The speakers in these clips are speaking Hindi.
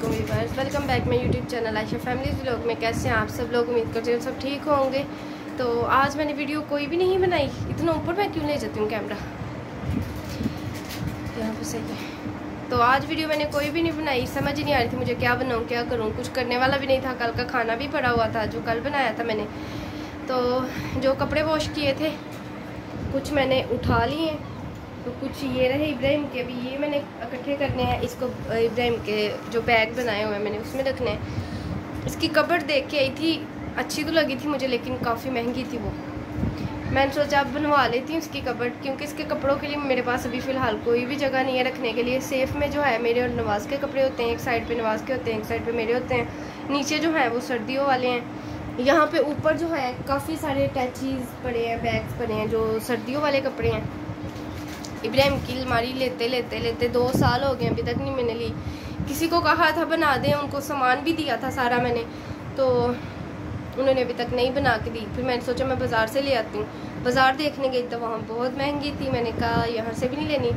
वालेकुम viewers, welcome back my YouTube channel Ayesha family vlog में। कैसे हैं आप सब लोग? उम्मीद करते हैं सब ठीक होंगे। तो आज मैंने वीडियो कोई भी नहीं बनाई। इतना ऊपर मैं क्यों ले जाती हूँ कैमरा, यहाँ पे सही है। तो आज वीडियो मैंने कोई भी नहीं बनाई, समझ ही नहीं आ रही थी मुझे क्या बनाऊँ क्या करूँ। कुछ करने वाला भी नहीं था, कल का खाना भी पड़ा हुआ था जो कल बनाया था मैंने। तो जो कपड़े वॉश किए थे कुछ मैंने उठा लिए, तो कुछ ये रहे इब्राहिम के, अभी ये मैंने इकट्ठे करने हैं। इसको इब्राहिम के जो बैग बनाए हुए हैं मैंने उसमें रखने हैं। इसकी कबर्ड देख के आई थी, अच्छी तो लगी थी मुझे लेकिन काफ़ी महंगी थी वो। मैंने सोचा अब बनवा लेती हूँ इसकी कबर्ड, क्योंकि इसके कपड़ों के लिए मेरे पास अभी फ़िलहाल कोई भी जगह नहीं है रखने के लिए। सेफ़ में जो है मेरे और नवाज़ के कपड़े होते हैं, एक साइड पे नवाज़ के होते हैं, एक साइड पे मेरे होते हैं। नीचे जो है वो सर्दियों वाले हैं। यहाँ पे ऊपर जो है काफ़ी सारे अटैचीज़ पड़े हैं, बैग्स पड़े हैं जो सर्दियों वाले कपड़े हैं। इब्राहिम की अलमारी लेते लेते लेते 2 साल हो गए, अभी तक नहीं मैंने ली। किसी को कहा था बना दें, उनको सामान भी दिया था सारा मैंने, तो उन्होंने अभी तक नहीं बना के दी। फिर मैंने सोचा मैं बाज़ार से ले आती हूँ। बाज़ार देखने गई तो वहाँ बहुत महंगी थी, मैंने कहा यहाँ से भी नहीं लेनी।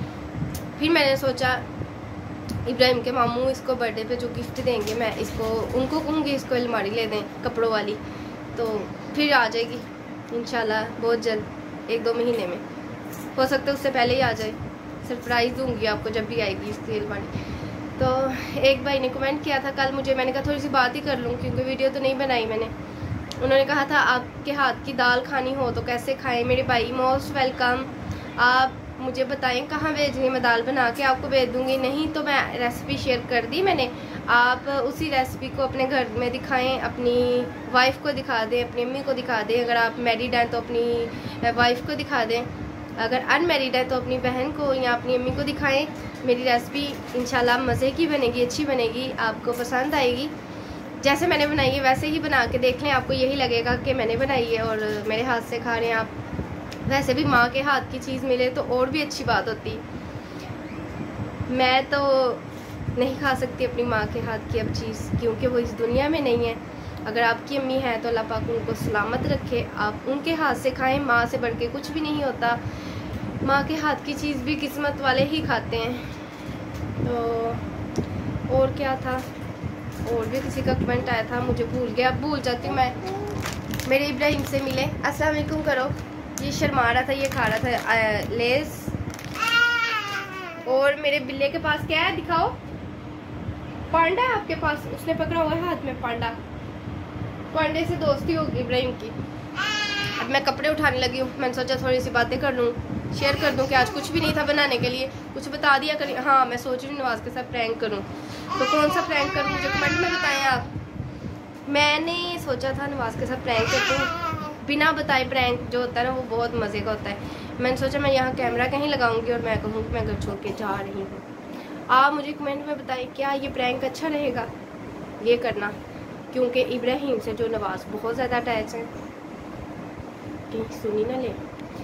फिर मैंने सोचा इब्राहिम के मामू इसको बर्थडे पे जो गिफ्ट देंगे मैं इसको उनको कहूँगी इसको अलमारी ले दें कपड़ों वाली, तो फिर आ जाएगी इंशाल्लाह बहुत जल्द, 1-2 महीने में। हो सकता है उससे पहले ही आ जाए। सरप्राइज़ दूंगी आपको जब भी आएगी इसकी अलमारी। तो एक भाई ने कमेंट किया था कल मुझे, मैंने कहा थोड़ी सी बात ही कर लूँ क्योंकि वीडियो तो नहीं बनाई मैंने। उन्होंने कहा था आपके हाथ की दाल खानी हो तो कैसे खाएं। मेरे भाई मोस्ट वेलकम, आप मुझे बताएं कहाँ भेजनी, मैं दाल बना के आपको भेज दूँगी। नहीं तो मैं रेसिपी शेयर कर दी मैंने, आप उसी रेसिपी को अपने घर में दिखाएं, अपनी वाइफ को दिखा दें, अपनी अम्मी को दिखा दें। अगर आप मैरिड हैं तो अपनी वाइफ को दिखा दें, अगर अनमैरिड है तो अपनी बहन को या अपनी अम्मी को दिखाएं। मेरी रेसिपी इंशाल्लाह मज़े की बनेगी, अच्छी बनेगी, आपको पसंद आएगी। जैसे मैंने बनाई है वैसे ही बना के देख लें, आपको यही लगेगा कि मैंने बनाई है और मेरे हाथ से खा रहे हैं आप। वैसे भी माँ के हाथ की चीज़ मिले तो और भी अच्छी बात होती। मैं तो नहीं खा सकती अपनी माँ के हाथ की अब चीज़, क्योंकि वो इस दुनिया में नहीं है। अगर आपकी अम्मी है तो अल्लाह पाक उनको सलामत रखे, आप उनके हाथ से खाएं। माँ से बढ़ के कुछ भी नहीं होता, माँ के हाथ की चीज़ भी किस्मत वाले ही खाते हैं। तो और क्या था, और भी किसी का कमेंट आया था, मुझे भूल गया, अब भूल जाती हूँ मैं। मेरे इब्राहिम से मिले, अस्सलाम वालेकुम करो। ये शर्मा रहा था, ये खा रहा था लेस। और मेरे बिल्ले के पास क्या है दिखाओ, पांडा है आपके पास, उसने पकड़ा हुआ है हाथ में पांडा। पांडे से दोस्ती होगी इब्राहिम की। अब मैं कपड़े उठाने लगी हूँ, मैंने सोचा थोड़ी सी बातें कर लूँ, शेयर कर दूँ कि आज कुछ भी नहीं था बनाने के लिए, कुछ बता दिया करें। हाँ मैं सोच रही हूँ नवाज़ के साथ प्रैंक करूँ, तो कौन सा प्रैंक करूँ मुझे कमेंट में बताएं आप। मैंने सोचा था नवाज़ के साथ प्रैंक करती हूँ, बिना बताए प्रैंक जो होता है ना वो बहुत मज़े का होता है। मैंने सोचा मैं यहाँ कैमरा कहीं लगाऊंगी और मैं कहूँगी मैं घर छोड़ के जा रही हूँ। आप मुझे कमेंट में बताएं क्या ये प्रैंक अच्छा रहेगा ये करना, क्योंकि इब्राहिम से जो नवाज़ बहुत ज़्यादा अटैच है। कहीं सुनी ना ले,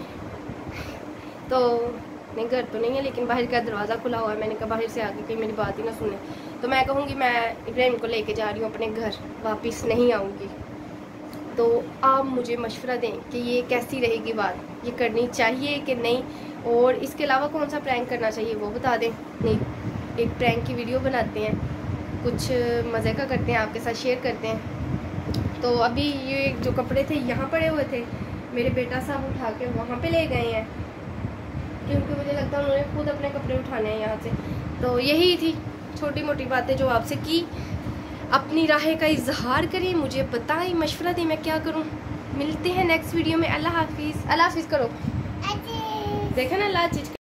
तो नहीं घर तो नहीं है लेकिन बाहर का दरवाज़ा खुला हुआ है। मैंने कहा बाहर से आके कहीं मेरी बात ही ना सुने, तो मैं कहूँगी मैं इब्राहिम को लेके जा रही हूँ अपने घर, वापस नहीं आऊँगी। तो आप मुझे मशवरा दें कि ये कैसी रहेगी बात, ये करनी चाहिए कि नहीं, और इसके अलावा कौन सा प्रैंक करना चाहिए वो बता दें। नहीं एक प्रैंक की वीडियो बनाते हैं, कुछ मज़े का करते हैं, आपके साथ शेयर करते हैं। तो अभी ये जो कपड़े थे यहाँ पड़े हुए थे, मेरे बेटा साहब उठा के वहाँ पे ले गए हैं, क्योंकि मुझे लगता है उन्होंने खुद अपने कपड़े उठाने हैं यहाँ से। तो यही थी छोटी मोटी बातें जो आपसे की। अपनी राय का इजहार करें, मुझे बताएं, मशवरा दें मैं क्या करूं। मिलते हैं नेक्स्ट वीडियो में। अल्लाह हाफिज़। अल्लाह हाफिज़ करो, देखा ना अल्लाह चीज़।